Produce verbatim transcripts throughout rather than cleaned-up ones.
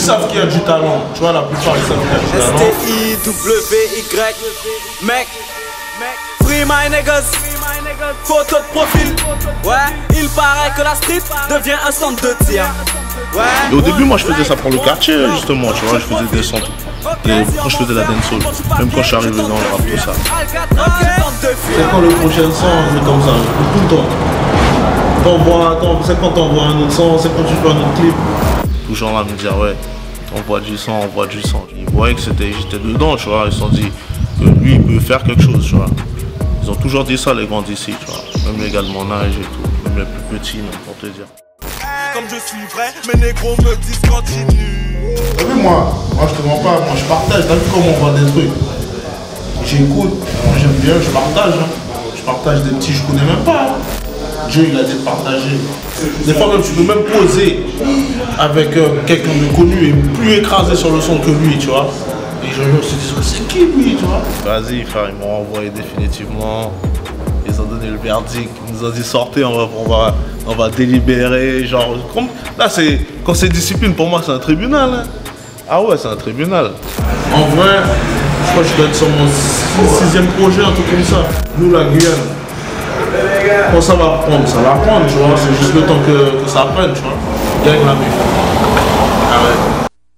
savent qu'il y a du talent. Tu vois, la plupart ils savent qu'il y a du talent. S T I W Y, mec, free my niggas, photo de profil. Ouais, il paraît que la street devient un centre de tir. Ouais. Et au début, moi je faisais ça pour le quartier, justement, tu vois, je faisais des sons. Et quand je faisais la dancehall, même quand je suis arrivé dans le rap, tout ça. C'est quand le prochain son, c'est comme ça, tout le temps. T'envoies, c'est quand t'envoies un autre son, c'est quand tu fais un autre clip. Toujours là, me dire, ouais, t'envoies du son, envoie du son. Ils voyaient que c'était, j'étais dedans, tu vois, ils se sont dit que lui, il peut faire quelque chose, tu vois. Ils ont toujours dit ça, les grands d'ici, tu vois. Même les gars de mon âge et tout, même les plus petits, même pour te dire. Comme je suis vrai, mes négros me disent continue. T'as vu, moi, moi je te mens pas, moi je partage, t'as vu comment on voit des trucs. J'écoute, moi j'aime bien, je partage. Hein. Je partage des petits, je connais même pas. Dieu il a dit de partager. Des fois même tu peux même poser avec euh, quelqu'un de connu et plus écrasé sur le son que lui, tu vois. Et je me suis dit, c'est qui lui, tu vois. Vas-y frère, ils m'ont envoyé définitivement. Ils ont donné le verdict, ils nous ont dit sortez, on va, on va, on va délibérer, genre, comme, là c'est, quand c'est discipline pour moi c'est un tribunal, hein. Ah ouais c'est un tribunal. En vrai, je crois que je dois être sur mon sixième projet, un truc comme ça. Nous la Guyane, quand ça va prendre, ça va prendre, tu vois, c'est juste le temps que, que ça prenne, tu vois. Gagne la mif. Ah ouais.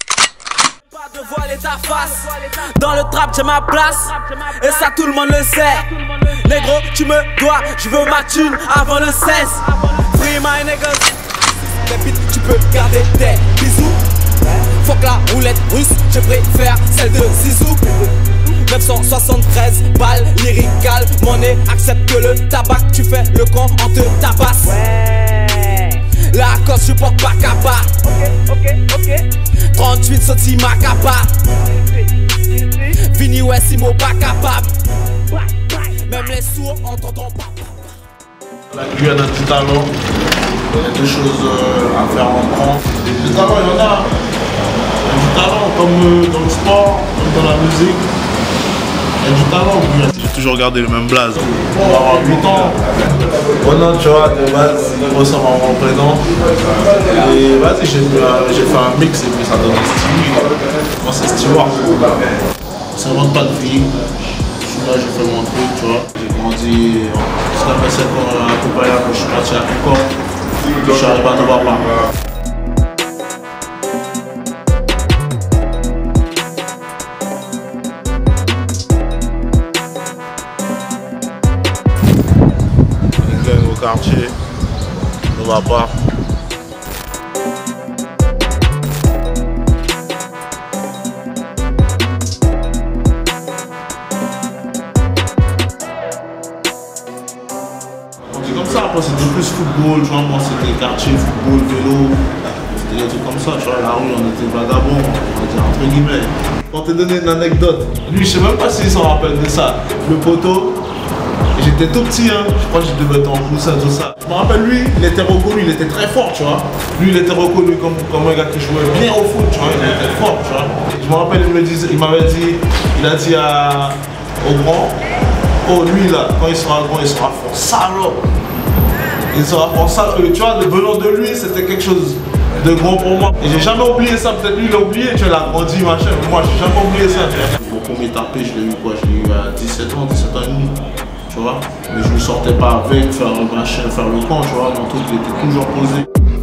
Ta face. Dans le trap j'ai ma place et ça tout le monde le sait. Négro tu me dois, je veux ma thune avant le seize. Free my niggas. Les beats tu peux garder tes bisous. Fuck la roulette russe, je préfère celle de Zizou. neuf cent soixante-treize balles lyrical. Monnaie accepte que le tabac, tu fais le con, on te tabasse. Ouais. La cause je porte pas capa. Ok, ok, ok. trente-huit Soti Macapa. Vini Wessimo pas capable. Même les sourds entendront pas. La Guyane a du talent. Il y a des choses euh, à faire en France. Du talent, il y en a. Il y a du talent comme euh, dans le sport, comme dans la musique. Il y a du talent en Guyane. J'ai toujours gardé le même blaze. On va avoir huit ans. Maintenant, tu vois, de base, il ressemble à mon prénom. Et vas-y, j'ai fait un mix et puis ça donne un style. Moi, c'est Stewart. Ça ne manque pas de vie. Je suis là, j'ai fait mon truc, tu vois. J'ai grandi jusqu'à mes sept ans à Copaya, quand je suis parti à Concorde. Je suis arrivé à Nova Park. Au quartier, Nova Park. Après c'était plus football, tu vois, moi c'était quartier, football, vélo, c'était des trucs comme ça, tu vois, la rue on était vagabonds, on va dire entre guillemets. Pour te donner une anecdote, lui je sais même pas s'il s'en rappelle de ça, le poteau, j'étais tout petit, hein, je crois que je devais être en coussin, tout ça. Je me rappelle lui, il était reconnu, il était très fort, tu vois. Lui il était reconnu comme, comme un gars qui jouait bien au foot, tu vois, il était fort, tu vois. Je me rappelle, il me disait, il m'avait dit, il a dit à, au grand, oh lui là, quand il sera grand, il sera fort, salope. Il sera pour ça, tu vois, le venant de lui, c'était quelque chose de grand pour moi. Et j'ai jamais oublié ça, peut-être lui il a oublié, tu vois, il a grandi, machin, mais moi j'ai jamais oublié ça. Mon premier tapé, je l'ai eu quoi, je l'ai eu à dix-sept ans, dix-sept ans et demi, tu vois. Mais je ne sortais pas avec, faire le machin, faire le camp, tu vois, mon truc il était toujours posé.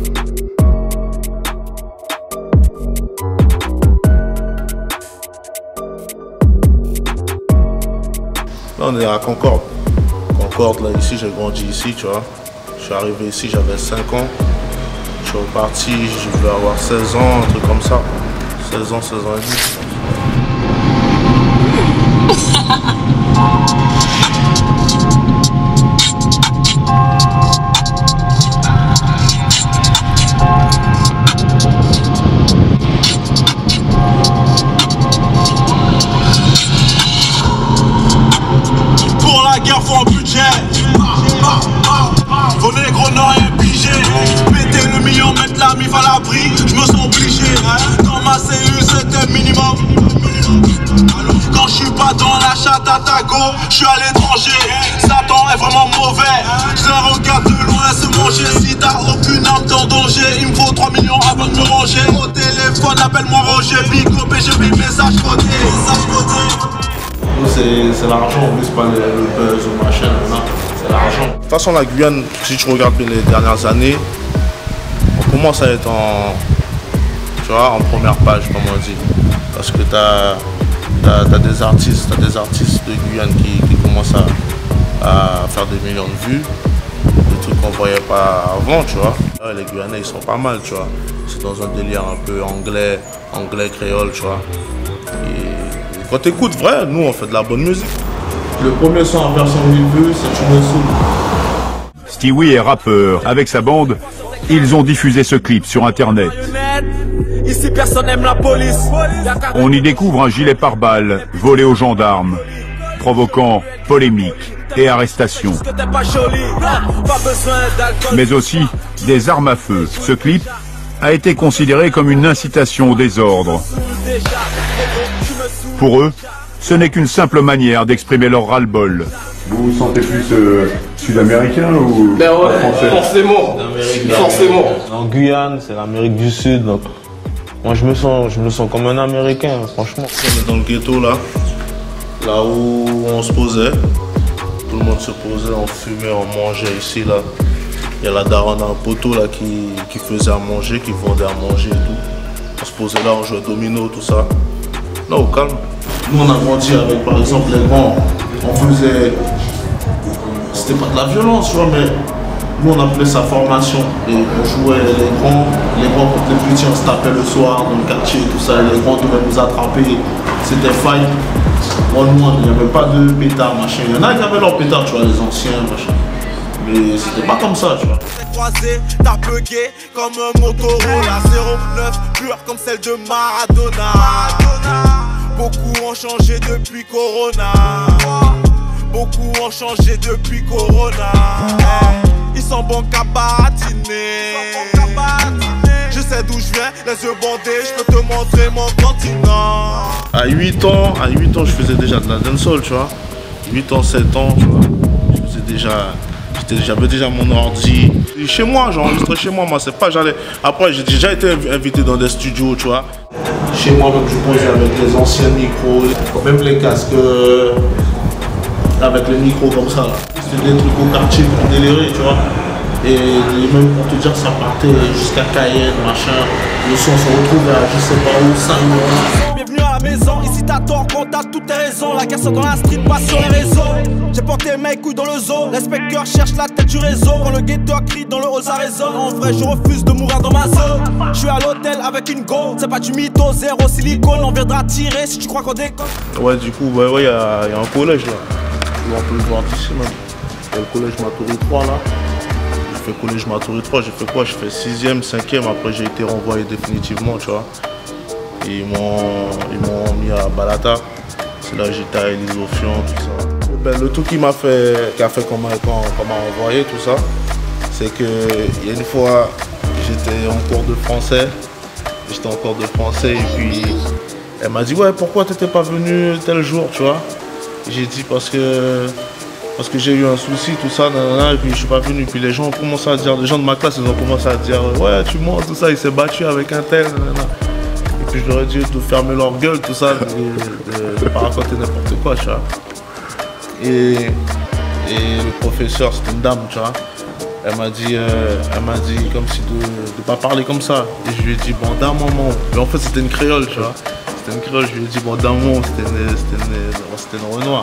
Là on est à Concorde. Concorde, là ici, j'ai grandi ici, tu vois. Je suis arrivé ici, j'avais cinq ans. Je suis reparti, je devais avoir seize ans, un truc comme ça. seize ans, seize ans et demi. Pour la guerre, faut un budget. Vos négros n'ont rien pigé. Péter le million, mettre la mif à l'abri. Je me sens obligé. Dans ma cellule, c'était minimum. Quand je suis pas dans la chatte à Tago, je suis à l'étranger. Satan est vraiment mauvais. Je le regarde de loin se manger. Si t'as aucune âme en danger, il me faut trois millions avant de me ranger. Au téléphone, la appelle-moi Roger Bigo, P G P, message codé. Nous, c'est l'argent, on ne pas le, le buzz ou machin, c'est l'argent. De toute façon, la Guyane, si tu regardes bien les dernières années, on commence à être en, tu vois, en première page, comme on dit. Parce que tu as, t'as, t'as des artistes, t'as des artistes de Guyane qui, qui commencent à, à faire des millions de vues. Des trucs qu'on ne voyait pas avant, tu vois. Les Guyanais, ils sont pas mal, tu vois. C'est dans un délire un peu anglais, anglais, créole, tu vois. Et quand t'écoutes, vrai, nous, on fait de la bonne musique. Le premier son en version mille vues, c'est Tu me saoules. Stewie est rappeur. Avec sa bande, ils ont diffusé ce clip sur Internet. Ici, personne n'aime la police. On y découvre un gilet pare-balles volé aux gendarmes, provoquant polémique et arrestation. Mais aussi des armes à feu. Ce clip a été considéré comme une incitation au désordre. Pour eux, ce n'est qu'une simple manière d'exprimer leur ras-le-bol. Vous vous sentez plus euh, sud-américain ou ben ouais, français? Forcément, forcément. En Guyane, c'est l'Amérique du Sud, donc moi je me sens, je me sens comme un Américain, franchement. On est dans le ghetto là, là où on se posait. Tout le monde se posait, on fumait, on mangeait ici là. Il y a la daronne à un poteau là qui, qui faisait à manger, qui vendait à manger et tout. On se posait là, on jouait au domino, tout ça. Là au calme. Nous on a grandi avec par exemple les grands. On faisait, c'était pas de la violence, tu vois, mais nous on appelait ça formation. Et on jouait les grands, les grands contre les petits, on se tapait le soir dans le quartier, tout ça. Les grands devaient nous attraper, c'était fight. One one, il n'y avait pas de pétard, machin. Il y en a qui avaient leur pétard, tu vois, les anciens, machin. Mais c'était pas comme ça, tu vois. Croisé, t'as bugué comme un Motorola zéro neuf, pure comme celle de Maradona. Beaucoup ont changé depuis Corona. Beaucoup ont changé depuis Corona. Ils sont bons qu'à patiner. Je sais d'où je viens, les yeux bandés, je peux te montrer mon continent. À huit ans, à huit ans, je faisais déjà de la dancehall, tu vois. huit ans, sept ans, tu vois. Je faisais déjà, j'avais déjà mon ordi. Et chez moi, j'enregistrais chez moi, moi, c'est pas, j'allais. Après, j'ai déjà été invité dans des studios, tu vois. Chez moi, même, je posais avec les anciens micros, même les casques, euh, avec les micros comme ça. C'était des trucs au quartier pour délirer, tu vois. Et même pour te dire, ça partait jusqu'à Cayenne, machin. Le son se retrouvait à je sais pas où, cinq mois. Bienvenue à la maison, ici t'as tort quand t'as toutes tes raisons. La guerre dans la street, pas sur les réseaux. J'ai porté mes couilles dans le zoo. L'inspecteur cherche la tête du réseau. Quand le guetteur crie dans le hall, ça résonne. En vrai, je refuse de mourir dans ma zone. Je suis à l'hôtel avec une go. C'est pas du mytho, zéro silicone. On viendra tirer si tu crois qu'on déconne. Ouais, du coup, ouais, ouais, il y, y a un collège là. On peut le voir d'ici même. Il y a le collège Matoury trois là. J'ai fait collège Matoury trois, j'ai fait quoi? J'ai fait sixième, cinquième, après j'ai été renvoyé définitivement, tu vois. Et ils m'ont mis à Balata. C'est là que j'étais à Elisofion, tout ça. Ben, le truc qui m'a fait, qui a fait qu'on m'a envoyé, tout ça, c'est qu'il y a une fois, j'étais en cours de français. J'étais en cours de français et puis elle m'a dit, ouais, pourquoi t'étais pas venu tel jour, tu vois? J'ai dit parce que parce que j'ai eu un souci, tout ça, nanana, et puis je suis pas venu. Puis les gens ont commencé à dire, les gens de ma classe, ils ont commencé à dire, ouais, tu mens, tout ça, il s'est battu avec un tel, nanana. Et puis je leur ai dit de fermer leur gueule, tout ça, de ne pas raconter n'importe quoi, tu vois. Et, et le professeur, c'était une dame, tu vois. Elle m'a dit, euh, elle m'a dit comme si de ne pas parler comme ça. Et je lui ai dit, bon, d'un moment. Mais en fait, c'était une créole, tu vois. C'était une créole, je lui ai dit, bon, d'un moment, c'était une, une, une Renoir.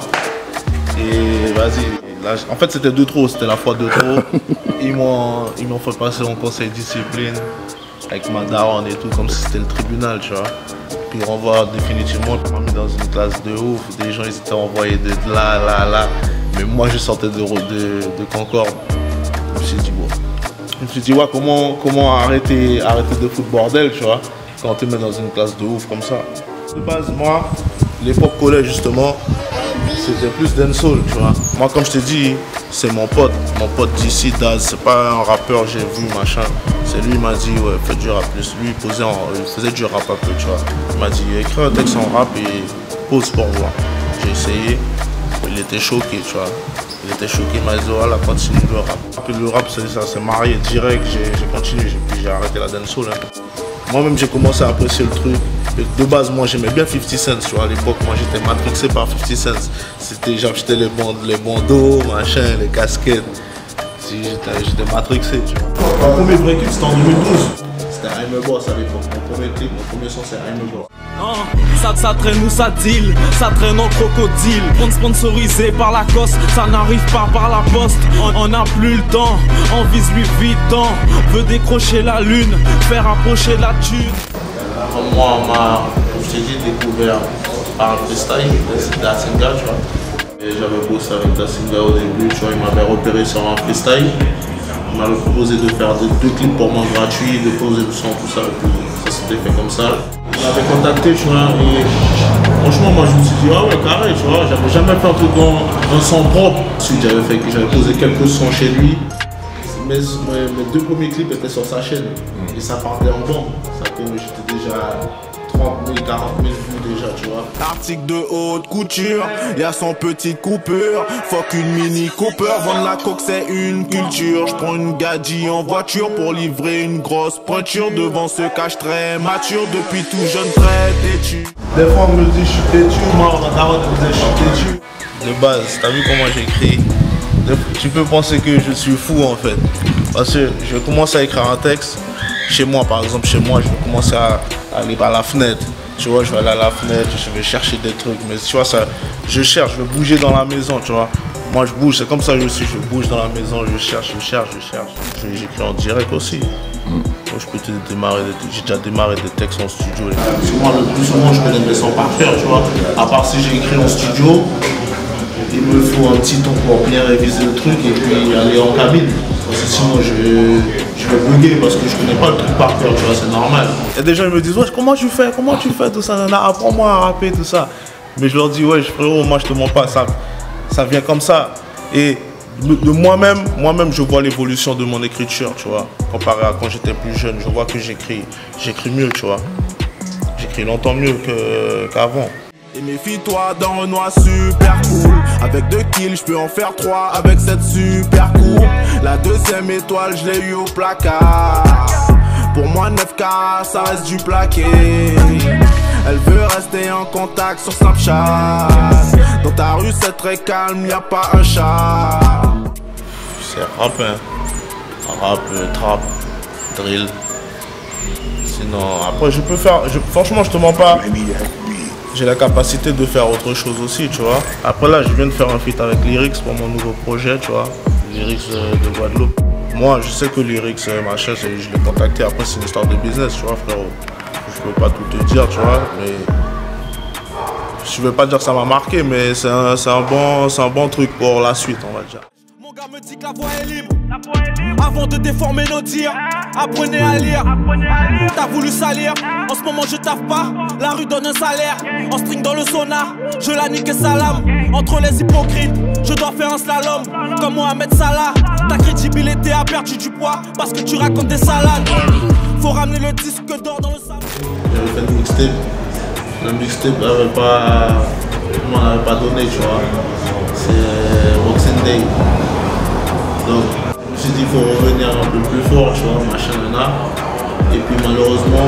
Et vas-y, là, en fait c'était de trop, c'était la fois de trop. Ils m'ont fait passer en conseil de discipline avec ma daronne et tout, comme si c'était le tribunal, tu vois. Puis on voit définitivement, ils m'ont mis dans une classe de ouf, des gens ils étaient envoyés de là, là, là. Mais moi je sortais de, de, de Concorde. Je me suis dit, bon. Je me suis dit, ouais, comment, comment arrêter, arrêter de foutre bordel, tu vois, quand tu te mets dans une classe de ouf comme ça. De base, moi, l'époque collège justement, c'était plus dancehall, tu vois. Moi, comme je t'ai dit, c'est mon pote, mon pote d'ici, Daz. C'est pas un rappeur, j'ai vu, machin. C'est lui, il m'a dit, ouais, fais du rap plus. Lui, il, posait en, il faisait du rap un peu, tu vois. Il m'a dit, écris un texte en rap et pose pour voir. J'ai essayé, il était choqué, tu vois. Il était choqué, il m'a dit, voilà, continue le rap. Puis le rap, ça s'est marié direct, j'ai continué, puis j'ai arrêté la dancehall. Hein. moi-même j'ai commencé à apprécier le truc. Et de base, moi j'aimais bien fifty cent, tu vois, à l'époque, moi j'étais matrixé par fifty cent. C'était, j'achetais les, band les bandeaux, machin, les casquettes. Si, j'étais matrixé, tu vois. Mon premier vrai clip c'était en deux mille douze. C'était I'm a Boss à l'époque. Mon premier clip, mon premier son c'est I'm a Boss. Oh, ça, ça traîne ou ça deal, ça traîne en crocodile. On sponsorisé par la coste, ça n'arrive pas par la poste. On, on a plus le temps, on vise Louis Vuitton. Veut décrocher la lune, faire approcher la thune. Moi, on m'a, comme je t'ai dit, découvert par le freestyle de Dacinga, tu vois. Et j'avais bossé avec Dacinga au début, tu vois, il m'avait repéré sur un freestyle. Il m'avait proposé de faire deux, deux clips pour moi gratuits, de poser le son, tout ça, et puis ça s'était fait comme ça. Il m'avait contacté, tu vois, et franchement, moi je me suis dit, ah ouais, carré, tu vois, j'avais jamais fait un truc dans un son propre. Ensuite, j'avais fait que j'avais posé quelques sons chez lui. Mes, mes, mes deux premiers clips étaient sur sa chaîne et ça partait en bande. Ça fait j'étais déjà trente mille, quarante mille vues déjà, tu vois. Article de haute couture, y'a son petite coupure. Fuck une mini Cooper, vendre la coque c'est une culture. J'prends une gadji en voiture pour livrer une grosse pointure. Devant ce cache très mature, depuis tout jeune très têtu. Des fois on me dit je suis têtu, moi on a carotte me disait je suis têtu. De base, t'as vu comment j'écris? Tu peux penser que je suis fou en fait. Parce que je commence à écrire un texte. Chez moi par exemple, chez moi je vais commencer à, à aller par la fenêtre. Tu vois, je vais aller à la fenêtre, je vais chercher des trucs. Mais tu vois, ça, je cherche, je vais bouger dans la maison, tu vois. Moi je bouge, c'est comme ça que je suis, je bouge dans la maison, je cherche, je cherche, je cherche. J'écris en direct aussi. Mm. Moi, je peux te démarrer, j'ai déjà démarré des textes en studio. Parce que moi le plus souvent je connais mes sons par cœur, tu vois. À part si j'ai écrit en studio. Il me faut un petit temps pour bien réviser le truc et puis aller en cabine. Parce que sinon je, je vais bugger parce que je connais pas le truc par cœur, tu vois, c'est normal. Et des gens ils me disent, ouais, comment tu fais, comment tu fais tout ça, apprends-moi à rapper, tout ça. Mais je leur dis, ouais, frérot, moi je te mens pas, ça, ça vient comme ça. Et de moi-même, moi-même je vois l'évolution de mon écriture, tu vois. Comparé à quand j'étais plus jeune, je vois que j'écris, j'écris mieux, tu vois. J'écris longtemps mieux qu'avant. Et méfie-toi d'un Renoir super cool. Avec deux kills, je peux en faire trois avec cette super coupe. La deuxième étoile, je l'ai eu au placard. Pour moi, neuf K, ça reste du plaqué. Elle veut rester en contact sur Snapchat. Dans ta rue, c'est très calme, y a pas un chat. C'est rap, hein. Rap, trap, drill. Sinon, après, je peux faire. Je, franchement, je te mens pas. J'ai la capacité de faire autre chose aussi, tu vois. Après là, je viens de faire un feat avec Lyrics pour mon nouveau projet, tu vois. Lyrics de Guadeloupe. Moi, je sais que Lyrics, machin, je l'ai contacté. Après, c'est une histoire de business, tu vois, frérot. Je peux pas tout te dire, tu vois, mais... Je veux pas dire que ça m'a marqué, mais c'est un, un, bon, un bon truc pour la suite, on va dire. Mon gars me dit que la voix est libre. Avant de déformer nos dires, apprenez à lire. T'as voulu salir, en ce moment je taffe pas. La rue donne un salaire, en string dans le sauna. Je la nique et salam, entre les hypocrites. Je dois faire un slalom, comme Mohamed Salah. Ta crédibilité a perdu du poids, parce que tu racontes des salades. Faut ramener le disque d'or dans le salon. J'avais fait une mixtape. Le mixtape n'avait pas... Moi, on n'avait pas donné, tu vois. C'est Boxing Day. Donc, je me suis dit, il faut revenir un peu plus fort, tu vois, machin, là. Et puis, malheureusement,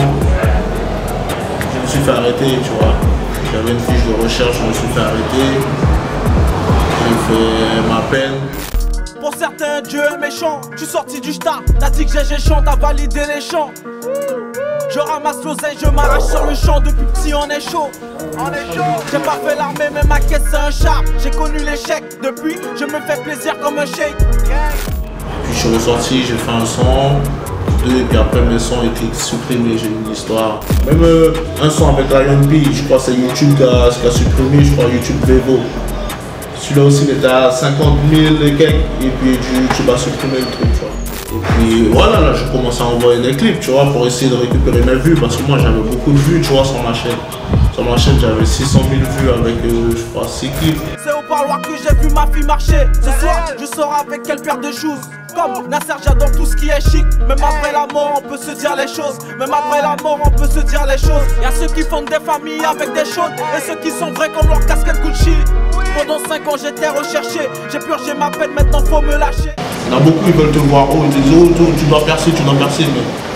je me suis fait arrêter, tu vois. J'avais une fiche de recherche, je me suis fait arrêter. J'ai fait ma peine. Pour certains, Dieu est méchant. Je suis sorti du star, t'as dit que j'ai chant, t'as validé les chants. Je ramasse l'oseille, je m'arrache sur le champ. Depuis petit, on est chaud. On est chaud. J'ai pas fait l'armée, mais ma caisse c'est un char. J'ai connu l'échec. Depuis, je me fais plaisir comme un shake. Puis je suis ressorti, j'ai fait un son, deux, et puis après mes sons étaient supprimés, j'ai une histoire. Même euh, un son avec Ryan B, je crois que c'est YouTube qui a, qui a supprimé, je crois YouTube Vevo. Celui-là aussi il était à cinquante mille et quelques, et puis YouTube a supprimé le truc, tu vois. Et puis voilà, là je commence à envoyer des clips, tu vois, pour essayer de récupérer mes vues, parce que moi j'avais beaucoup de vues, tu vois, sur ma chaîne. Sur ma chaîne j'avais six cent mille vues avec, euh, je crois, six clips. C'est au parloir que j'ai vu ma fille marcher. Ce soir, je sors avec quelle paire de shoes. Comme Nasser, j'adore tout ce qui est chic. Même après la mort, on peut se dire les choses. Même après la mort, on peut se dire les choses. Y'a ceux qui fondent des familles avec des choses, et ceux qui sont vrais comme leur casquette Gucci. Pendant cinq ans, j'étais recherché. J'ai purgé ma peine, maintenant faut me lâcher. Il y en a beaucoup, ils veulent te voir haut, ils disent oh, tu dois percer, tu dois percer. Mais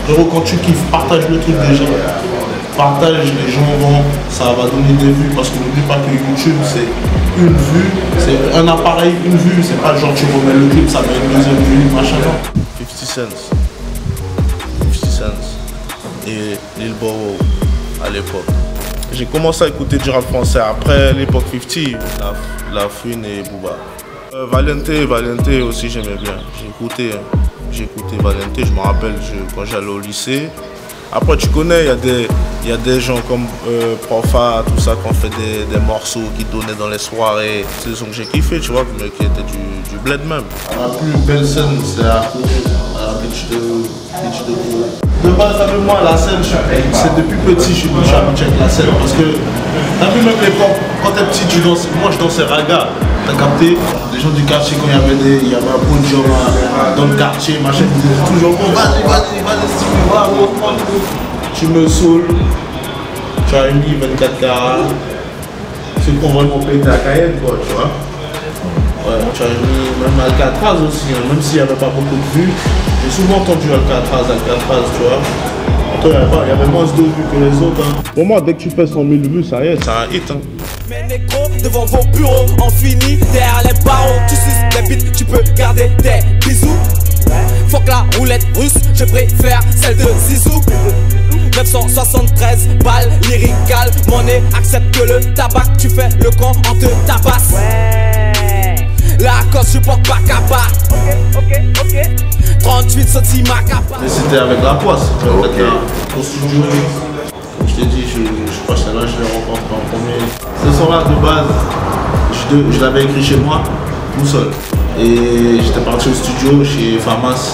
Frérot, quand tu kiffes, partage le truc déjà. Partage, les gens vont, ça va donner des vues parce que n'oublie pas que YouTube c'est une vue, c'est un appareil, une vue, c'est pas genre tu remets le clip, ça met une deuxième vue, machin. fifty cents. fifty cents. Et Lil Bow à l'époque. J'ai commencé à écouter du rap français après l'époque cinquante, la, la Fouine et Booba. Euh, Valente, Valente aussi j'aimais bien. J'ai écouté, hein. J'ai écouté Valente, je me rappelle je, quand j'allais au lycée. Après tu connais, il y a des, il y a des gens comme euh, Profa, tout ça, qui ont fait des, des morceaux qui donnaient dans les soirées. C'est des sons que j'ai kiffé, tu vois, mais qui étaient du, du bled même. La plus belle scène, c'est à Beach de Beach de Gros. De base, avec moi, la scène, c'est depuis petit, je suis habitué avec la scène. Parce que, t'as vu même l'époque, quand t'es petit, tu danses, moi je dansais raga. T'as capté? Les gens du quartier, quand il y avait, des, il y avait un podium dans le quartier, machin, ils disaient toujours bon, vas-y, vas-y, vas-y, si tu vas, tu me saoules, tu as une vingt-quatre carats, c'est pour vraiment péter à Cayenne, quoi, tu vois. Ouais, tu as mis même Alcatraz aussi, hein, même s'il n'y avait pas beaucoup de vues. J'ai souvent entendu Alcatraz, Alcatraz, tu vois. Il y avait, avait moins de vues que les autres. Hein. Pour moi, dès que tu fais cent mille vues, ça y est, c'est un hit. Hein. Mes négros devant vos bureaux, on finit derrière les barreaux. Tu suces des bites, tu peux garder des bisous. Faut que la roulette russe, je préfère celle de Zizou. neuf cent soixante-treize balles, lyrical, monnaie, accepte que le tabac, tu fais le con, on te tabasse. La cause, je porte pas capa. Ok, ok, ok. trente-huit sorties macapa. Mais c'était avec la poisse. Okay. Au studio, comme je t'ai dit, je, je crois que c'est là que je l'ai rencontré en premier. Ce son-là, de base, je, je l'avais écrit chez moi, tout seul. Et j'étais parti au studio chez Famas.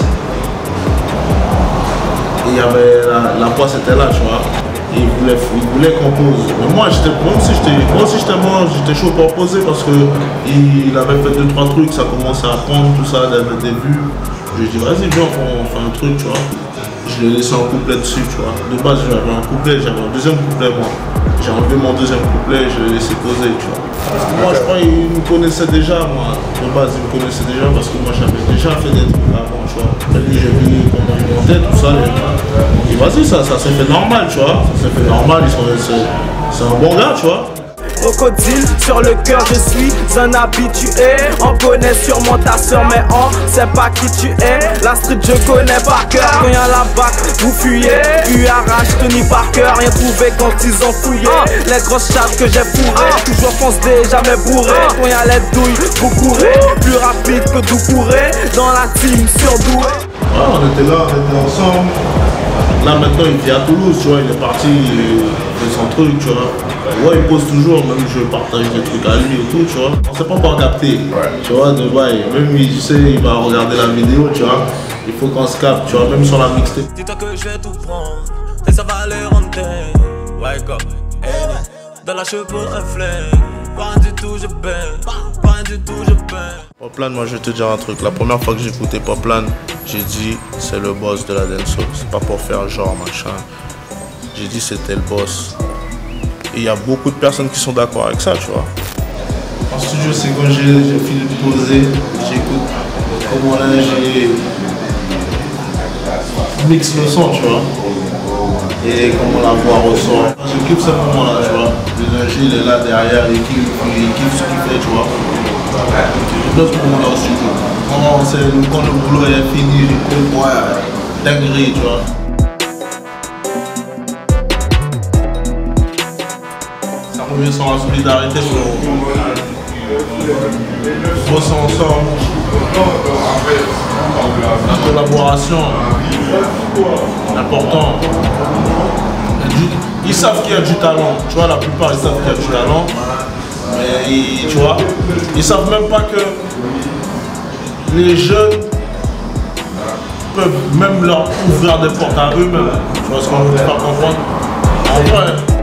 Et il y avait la, la poisse était là, tu vois. Et il voulait, il voulait qu'on pose. Mais moi, même si j'étais moi, j'étais chaud pour poser parce qu'il il avait fait deux trois trucs, ça commençait à prendre, tout ça, il avait des vues. Je lui ai dit, vas-y, viens, on fait un truc, tu vois. Je lui ai laissé un couplet dessus, tu vois. De base, j'avais un couplet, j'avais un deuxième couplet, moi. J'ai enlevé mon deuxième couplet et je l'ai laissé poser, tu vois. Parce que moi, je crois qu'il me connaissait déjà, moi. De base, il me connaissait déjà parce que moi, j'avais déjà fait des trucs avant, tu vois. Et puis, j'ai vu comment il montait, tout ça. Et vas-y, ça, ça s'est fait normal, tu vois. Ça s'est fait normal, c'est un bon gars, tu vois. Crocodile sur le cœur, je suis un habitué. On connaît sûrement ta soeur, mais on sait pas qui tu es. La street, je connais par cœur. Quand y'a la bac, vous fuyez. U R H, Tony Parker, rien trouvé quand ils ont fouillé. Les grosses charges que j'ai fourrées, toujours foncé, jamais bourré. Quand y'a les douilles, vous courez. Plus rapide que tout courez. Dans la team surdoué. Ouais, on était là, on était ensemble. Là maintenant il vit à Toulouse, tu vois, il est parti, il fait son truc, tu vois. Ouais, il pose toujours, même je partage des trucs à lui et tout, tu vois. On s'est pas encore capté, tu vois, de bail. Même lui, tu sais, il va regarder la vidéo, tu vois. Il faut qu'on se capte, tu vois, même sur la mixtape. Dis-toi que je vais tout prendre, et ça va les renter. Wake up, dans la cheveux pour un flingue. Pas du tout, je baisse, pas du tout, je baisse. Poplan, moi je vais te dire un truc. La première fois que j'ai écouté Poplan, j'ai dit c'est le boss de la dancehall. C'est pas pour faire genre machin. J'ai dit c'était le boss. Et il y a beaucoup de personnes qui sont d'accord avec ça, tu vois. En studio, c'est quand j'ai fini de poser, j'écoute comment là j'ai mix le son, tu vois. Et comment la voix ressort. Je kiffe ce moment-là, tu vois. L'énergie, il est là derrière, il kiffe, il kiffe ce qu'il fait, tu vois. J'adore ce moment-là aussi, tu vois. Quand le boulot est fini, j'écoute, ouais, dinguerie, tu vois. Ça revient sur la solidarité, sur bosser ensemble. La collaboration, important. Ils savent qu'il y a du talent, tu vois, la plupart ils savent qu'il y a du talent, mais ils, tu vois, ils savent même pas que les jeunes peuvent même leur ouvrir des portes à eux-mêmes, tu vois ce qu'on veut faire comprendre. En vrai,